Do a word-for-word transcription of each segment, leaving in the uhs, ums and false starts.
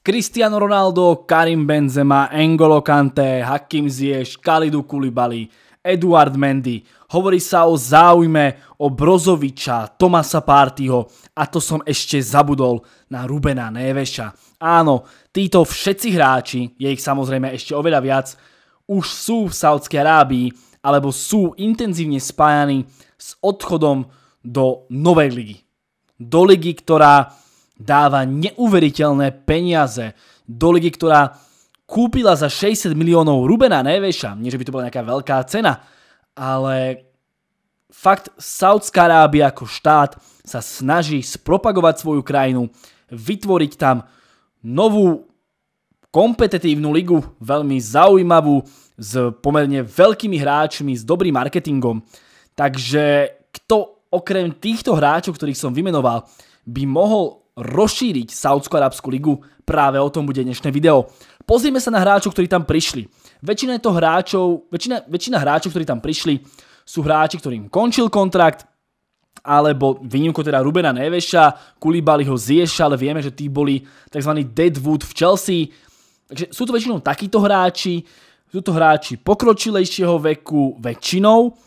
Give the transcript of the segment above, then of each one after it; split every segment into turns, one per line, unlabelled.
Cristiano Ronaldo, Karim Benzema, N'Golo Kanté, Hakim Ziyech, Kalidou Koulibaly, Eduard Mendy. Hovorí sa o záujme o Brozoviča, Thomasa Parteyho a to som ešte zabudol na Rubena Neveša. Áno, títo všetci hráči, je ich samozrejme ešte oveľa viac, už sú v Saúdskej Arábii alebo sú intenzívne spájani s odchodom do novej ligy. Do ligy, ktorá dáva neuveriteľné peniaze. Do ligy, ktorá kúpila za šesťdesiat miliónov Rubena Neveša. Nie, že by to bola nejaká veľká cena, ale fakt Saudská Arábia ako štát sa snaží spropagovať svoju krajinu, vytvoriť tam novú kompetitívnu ligu, veľmi zaujímavú, s pomerne veľkými hráčmi, s dobrým marketingom. Takže kto okrem týchto hráčov, ktorých som vymenoval, by mohol rozšíriť Saúdsko-arabskú ligu, práve o tom bude dnešné video. Pozrime sa na hráčov, ktorí tam prišli. Väčšina, to hráčov, väčšina, väčšina hráčov, ktorí tam prišli, sú hráči, ktorým končil kontrakt, alebo výnimkou teda Rubena Neveša, Koulibalyho, Ziyecha, ale vieme, že tí boli tzv. Deadwood v Chelsea. Takže sú to väčšinou takíto hráči, sú to hráči pokročilejšieho veku väčšinou,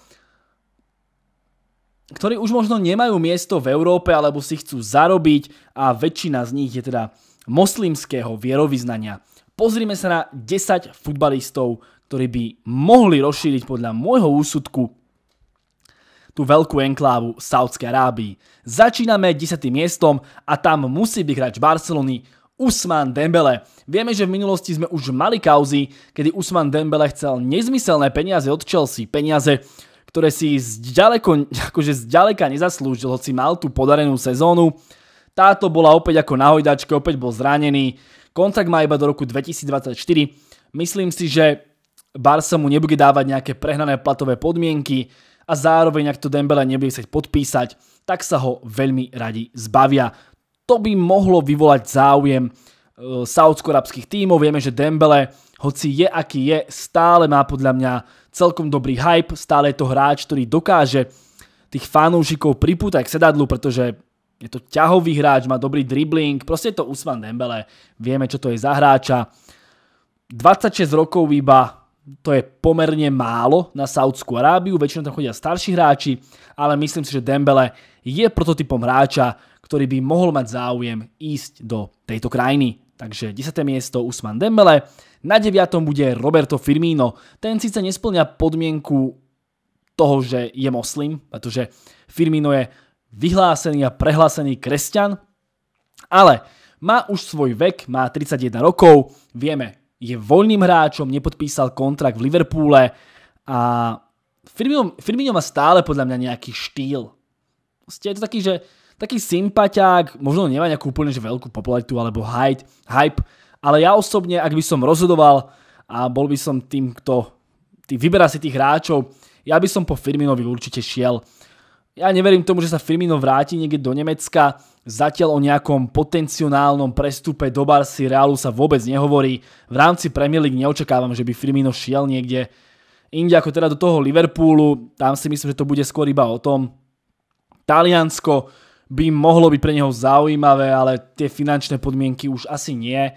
ktorí už možno nemajú miesto v Európe alebo si chcú zarobiť a väčšina z nich je teda moslimského vierovyznania. Pozrime sa na desať futbalistov, ktorí by mohli rozšíriť podľa môjho úsudku tú veľkú enklávu Saúdskej Arábii. Začíname desiatym miestom a tam musí byť hráč Barcelony Ousmane Dembélé. Vieme, že v minulosti sme už mali kauzy, kedy Ousmane Dembélé chcel nezmyselné peniaze od Chelsea, peniaze, ktoré si zďaleko, akože zďaleka nezaslúžil, hoci mal tú podarenú sezónu. Táto bola opäť ako na hojdačke, opäť bol zranený. Kontrakt má iba do roku dvetisícdvadsaťštyri. Myslím si, že Barca mu nebude dávať nejaké prehnané platové podmienky a zároveň, ak to Dembélé nebude chcieť podpísať, tak sa ho veľmi radi zbavia. To by mohlo vyvolať záujem e, saúdsko-arabských tímov. Vieme, že Dembélé, hoci je aký je, stále má podľa mňa celkom dobrý hype, stále je to hráč, ktorý dokáže tých fanúšikov pripútať k sedadlu, pretože je to ťahový hráč, má dobrý dribbling, proste je to Ousmane Dembélé, vieme, čo to je za hráča. dvadsaťšesť rokov iba, to je pomerne málo na Saúdskú Arábiu, väčšinou tam chodia starší hráči, ale myslím si, že Dembélé je prototypom hráča, ktorý by mohol mať záujem ísť do tejto krajiny. Takže desiate miesto Ousmane Dembélé. Na deviatom bude Roberto Firmino. Ten síce nesplňa podmienku toho, že je moslim, pretože Firmino je vyhlásený a prehlásený kresťan, ale má už svoj vek, má tridsaťjeden rokov, vieme, je voľným hráčom, nepodpísal kontrakt v Liverpoole a Firmino, Firmino má stále podľa mňa nejaký štýl. Je to taký, že taký sympaťák, možno nemá nejakú úplne že veľkú popularitu alebo hype, hype, ale ja osobne, ak by som rozhodoval a bol by som tým, kto tý, vyberá si tých hráčov, ja by som po Firminovi určite šiel. Ja neverím tomu, že sa Firmino vráti niekde do Nemecka, zatiaľ o nejakom potenciálnom prestupe do Barcy Realu sa vôbec nehovorí. V rámci Premier League neočakávam, že by Firmino šiel niekde inde ako teda do toho Liverpoolu, tam si myslím, že to bude skôr iba o tom. Taliansko by mohlo byť pre neho zaujímavé, ale tie finančné podmienky už asi nie.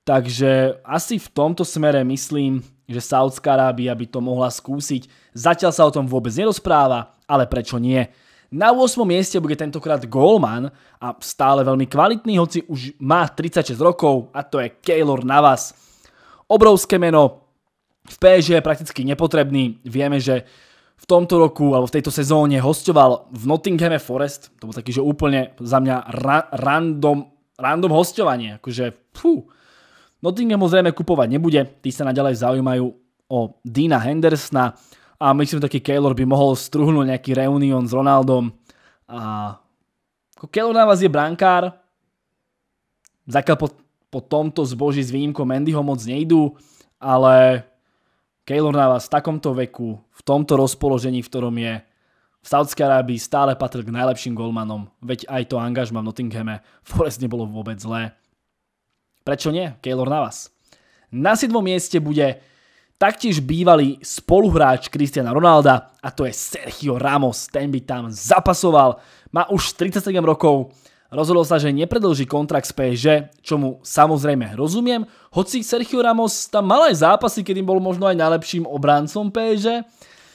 Takže asi v tomto smere myslím, že Saudská Arábia by to mohla skúsiť. Zatiaľ sa o tom vôbec nerozpráva, ale prečo nie? Na ôsmom mieste bude tentokrát gólman a stále veľmi kvalitný, hoci už má tridsaťšesť rokov a to je Keylor Navas. Obrovské meno, v pé es gé je prakticky nepotrebný. Vieme, že v tomto roku alebo v tejto sezóne hosťoval v Nottinghame Forest. To bol taký, že úplne za mňa ra- random, random hosťovanie. Akože, fú. Nottingham ho zrejme kupovať nebude. Tí sa naďalej zaujímajú o Deana Hendersona a myslím, že taký Keylor by mohol struhnúť nejaký reunión s Ronaldom. A Keylor Navas je brankár. Zatiaľ po, po tomto zboží s výnimkou Mendyho moc nejdú, ale Keylor Navas v takomto veku, v tomto rozpoložení, v ktorom je v Saúdskej Arábii, stále patril k najlepším golmanom. Veď aj to angažma v Nottinghame Forest nebolo vôbec zlé. Prečo nie? Keylor Navas. Na siedmom mieste bude taktiež bývalý spoluhráč Cristiana Ronalda a to je Sergio Ramos. Ten by tam zapasoval. Má už tridsaťsedem rokov Rozhodol sa, že nepredĺží kontrakt s pé es gé, čomu samozrejme rozumiem, hoci Sergio Ramos tam mal aj zápasy, kedy bol možno aj najlepším obrancom pé es gé,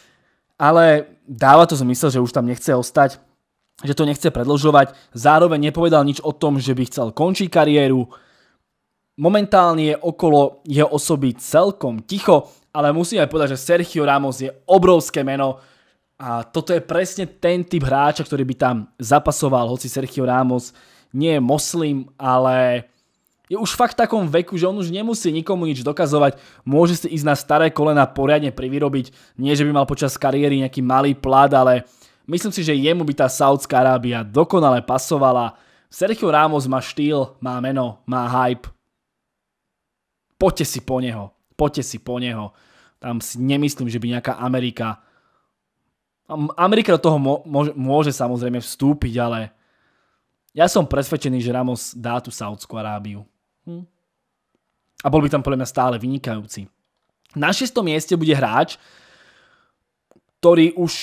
ale dáva to zmysel, že už tam nechce ostať, že to nechce predĺžovať. Zároveň nepovedal nič o tom, že by chcel končiť kariéru. Momentálne je okolo jeho osoby celkom ticho, ale musím aj povedať, že Sergio Ramos je obrovské meno a toto je presne ten typ hráča, ktorý by tam zapasoval, hoci Sergio Ramos nie je moslim, ale je už fakt v takom veku, že on už nemusí nikomu nič dokazovať, môže si ísť na staré kolena poriadne privyrobiť, nie že by mal počas kariéry nejaký malý plat, ale myslím si, že jemu by tá Saudská Arábia dokonale pasovala. Sergio Ramos má štýl, má meno, má hype. Poďte si po neho, poďte si po neho. Tam si nemyslím, že by nejaká Amerika... Amerika do toho môže, môže samozrejme vstúpiť, ale ja som presvedčený, že Ramos dá tú Saúdskú Arábiu. Hm. A bol by tam podľa mňa stále vynikajúci. Na šiestom mieste bude hráč, ktorý už...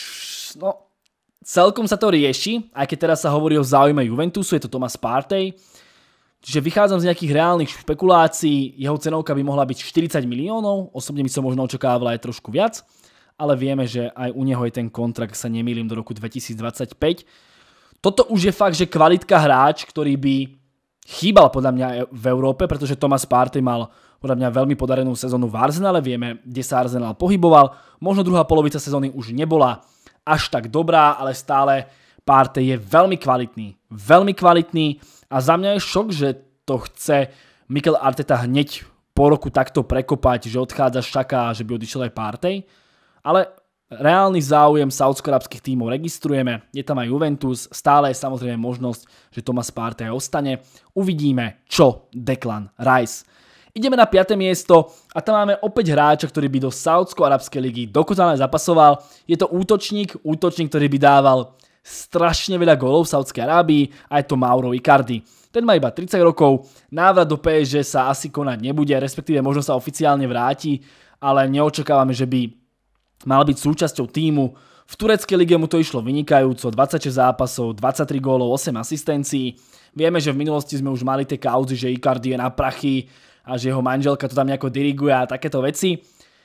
No, celkom sa to rieši, aj keď teraz sa hovorí o záujme Juventusu, je to Thomas Partey. Čiže vychádzam z nejakých reálnych špekulácií, jeho cenovka by mohla byť štyridsať miliónov, osobne by som možno očakával aj trošku viac, ale vieme, že aj u neho je ten kontrakt, sa nemýlim, do roku dvetisícdvadsaťpäť. Toto už je fakt, že kvalitka hráč, ktorý by chýbal podľa mňa v Európe, pretože Thomas Partey mal podľa mňa veľmi podarenú sezónu v Arsenale, vieme, kde sa Arsenal pohyboval, možno druhá polovica sezóny už nebola až tak dobrá, ale stále Partey je veľmi kvalitný, veľmi kvalitný a za mňa je šok, že to chce Mikel Arteta hneď po roku takto prekopať, že odchádza Šaka, že by odišiel aj Partey. Ale reálny záujem saúdsko-arabských tímov registrujeme, je tam aj Juventus, stále je samozrejme možnosť, že Thomas Partey ostane. Uvidíme, čo Declan Rice. Ideme na piate miesto a tam máme opäť hráča, ktorý by do Saúdsko-arabskej ligy dokonale zapasoval. Je to útočník, útočník, ktorý by dával strašne veľa gólov v Saúdskej Arábii a je to Mauro Icardi. Ten má iba tridsať rokov, návrat do pé es gé sa asi konať nebude, respektíve možno sa oficiálne vráti, ale neočakávame, že by mal byť súčasťou tímu. V tureckej lige mu to išlo vynikajúco, dvadsaťšesť zápasov, dvadsaťtri gólov, osem asistencií. Vieme, že v minulosti sme už mali tie kauzy, že Icardi je na prachy a že jeho manželka to tam nejako diriguje a takéto veci.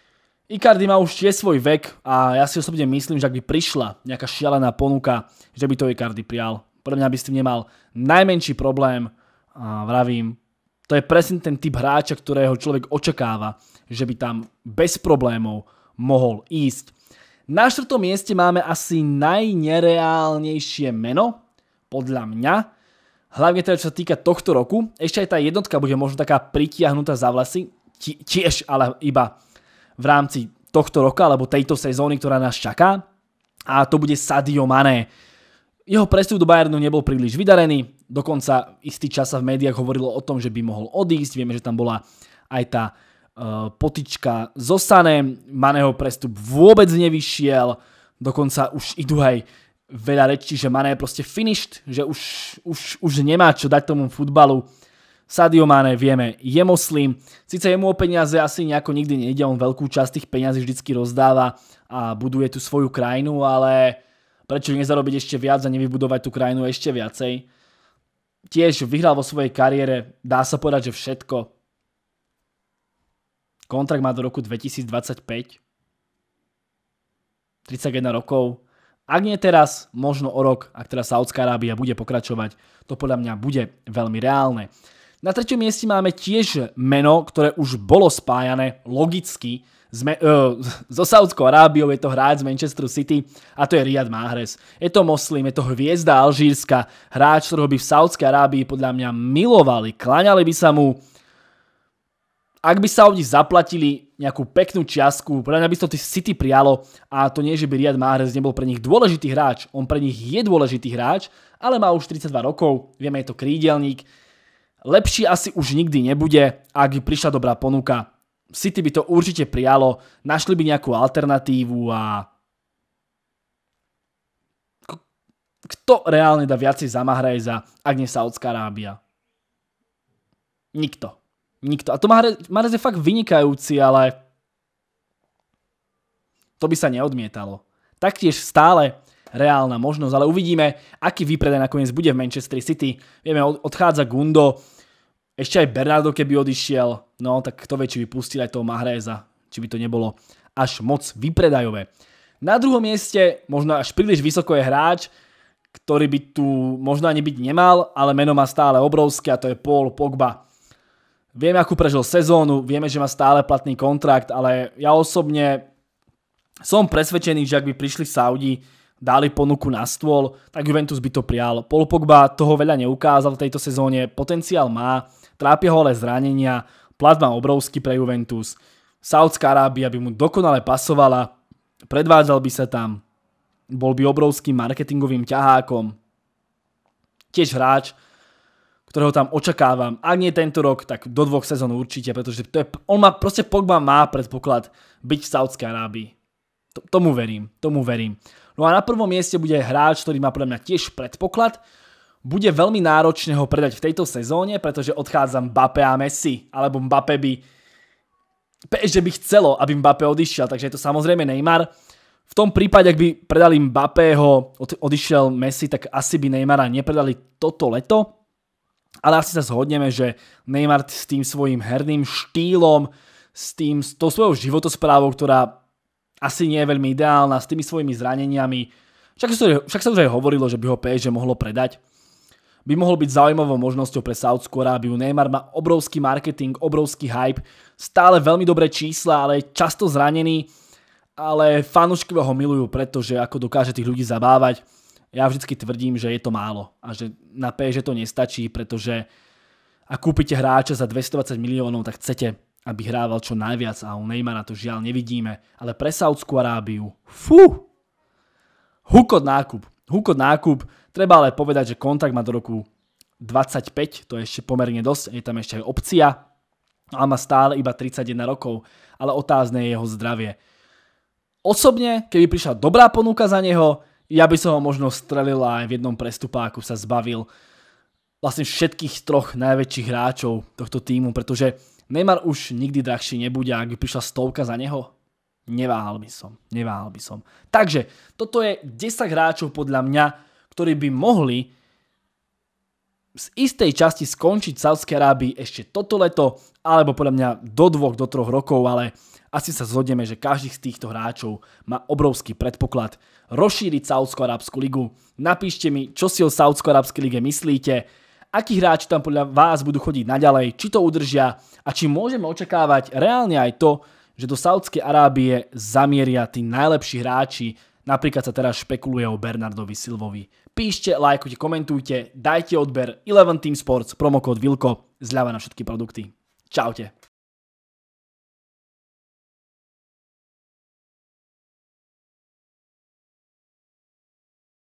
Icardi má už tiež svoj vek a ja si osobne myslím, že ak by prišla nejaká šialená ponuka, že by to Icardi prijal. Podľa mňa by s tým nemal najmenší problém a vravím, to je presne ten typ hráča, ktorého človek očakáva, že by tam bez problémov mohol ísť. Na štvrtom mieste máme asi najnereálnejšie meno, podľa mňa, hlavne teda čo sa týka tohto roku. Ešte aj tá jednotka bude možno taká pritiahnutá za vlasy, tiež ale iba v rámci tohto roka, alebo tejto sezóny, ktorá nás čaká. A to bude Sadio Mané. Jeho prestup do Bayernu nebol príliš vydarený, dokonca istý čas sa v médiách hovorilo o tom, že by mohol odísť. Vieme, že tam bola aj tá Uh, potička so Sanem, Maného prestup vôbec nevyšiel, dokonca už idú aj veľa rečí, že Mané je proste finished, že už, už, už nemá čo dať tomu futbalu. Sadio Mané, vieme, je moslim, síce jemu o peniaze asi nejako nikdy nejde, on veľkú časť tých peniazí vždycky rozdáva a buduje tú svoju krajinu, ale prečo nezarobiť ešte viac a nevybudovať tú krajinu ešte viacej? Tiež vyhral vo svojej kariére, dá sa povedať, že všetko. Kontrakt má do roku dvetisícdvadsaťpäť. tridsaťjeden rokov. Ak nie teraz, možno o rok, ak teda Saudská Arábia bude pokračovať, to podľa mňa bude veľmi reálne. Na treťom mieste máme tiež meno, ktoré už bolo spájané logicky me- uh, so Saudskou Arábiou, je to hráč z Manchesteru City a to je Riyad Mahrez. Je to moslim, je to hviezda alžírska, hráč, ktorého by v Saudskej Arábii podľa mňa milovali, kláňali by sa mu. Ak by Saudi zaplatili nejakú peknú čiastku, podľa mňa by to City prijalo a to nie, že by Riyad Mahrez nebol pre nich dôležitý hráč. On pre nich je dôležitý hráč, ale má už tridsaťdva rokov, vieme, je to krídelník. Lepší asi už nikdy nebude, ak by prišla dobrá ponuka. City by to určite prijalo, našli by nejakú alternatívu a kto reálne dá viacej za Mahreza, ak nie Saudská Arábia? Nikto. Nikto. A to Mahrez je fakt vynikajúci, ale to by sa neodmietalo. Taktiež stále reálna možnosť, ale uvidíme, aký výpredaj nakoniec bude v Manchester City. Vieme, odchádza Gundo, ešte aj Bernardo keby odišiel, no tak kto vie, či by pustili aj toho Mahreza, či by to nebolo až moc výpredajové. Na druhom mieste, možno až príliš vysoko je hráč, ktorý by tu možno ani byť nemal, ale meno má stále obrovské a to je Paul Pogba. Vieme, akú prežil sezónu, vieme, že má stále platný kontrakt, ale ja osobne som presvedčený, že ak by prišli Saudi, dali ponuku na stôl, tak Juventus by to prijal. Paul Pogba toho veľa neukázal v tejto sezóne, potenciál má, trápia ho ale zranenia, plat má obrovský pre Juventus. Saudská Arábia by mu dokonale pasovala, predvádzal by sa tam, bol by obrovským marketingovým ťahákom. Tiež hráč, ktorého tam očakávam, ak nie tento rok, tak do dvoch sezón určite, pretože to je, on má, proste Pogba má predpoklad byť v Saudskej Arábii. To, tomu verím, tomu verím. No a na prvom mieste bude hráč, ktorý má podľa mňa tiež predpoklad. Bude veľmi náročné ho predať v tejto sezóne, pretože odchádza Mbappé a Messi, alebo Mbappé by pé es gé by chcelo, aby Mbappé odišiel, takže je to samozrejme Neymar. V tom prípade, ak by predali Mbappého, odišiel Messi, tak asi by Neymara nepredali toto leto. Ale asi sa zhodneme, že Neymar s tým svojím herným štýlom, s, tým, s tou svojou životosprávou, ktorá asi nie je veľmi ideálna, s tými svojimi zraneniami, však, však sa už aj hovorilo, že by ho pé es gé mohlo predať, by mohol byť zaujímavou možnosťou pre Saudskú Arábiu. Neymar má obrovský marketing, obrovský hype, stále veľmi dobré čísla, ale je často zranený, ale fanúšikovia ho milujú, pretože ako dokáže tých ľudí zabávať. Ja vždycky tvrdím, že je to málo a že na pé es gé to nestačí, pretože ak kúpite hráča za dvestodvadsať miliónov, tak chcete, aby hrával čo najviac a u Neymara to žiaľ nevidíme. Ale pre Saudskú Arábiu, fú, hukot nákup, hukot nákup. Treba ale povedať, že kontrakt má do roku dvadsaťpäť, to je ešte pomerne dosť, je tam ešte aj opcia a má stále iba tridsaťjeden rokov, ale otázne je jeho zdravie. Osobne, keby prišla dobrá ponuka za neho, ja by som ho možno strelil aj v jednom prestupáku sa zbavil vlastne všetkých troch najväčších hráčov tohto týmu, pretože Neymar už nikdy drahší nebude, ak by prišla stovka za neho, neváhal by som, neváhal by som. Takže toto je desať hráčov podľa mňa, ktorí by mohli z istej časti skončiť v Saudskej Arábii ešte toto leto, alebo podľa mňa do dvoch, do troch rokov, ale asi sa zhodneme, že každý z týchto hráčov má obrovský predpoklad rozšíriť Saudsko-Arabskú ligu. Napíšte mi, čo si o Saudsko-Arabskej lige myslíte, akí hráči tam podľa vás budú chodiť naďalej, či to udržia a či môžeme očakávať reálne aj to, že do Saudskej Arábie zamieria tí najlepší hráči. Napríklad sa teraz špekuluje o Bernardovi Silvovi. Píšte, lajkujte, komentujte, dajte odber Eleven Team Sports, promokód Vilko, zľava na všetky produkty. Čaute.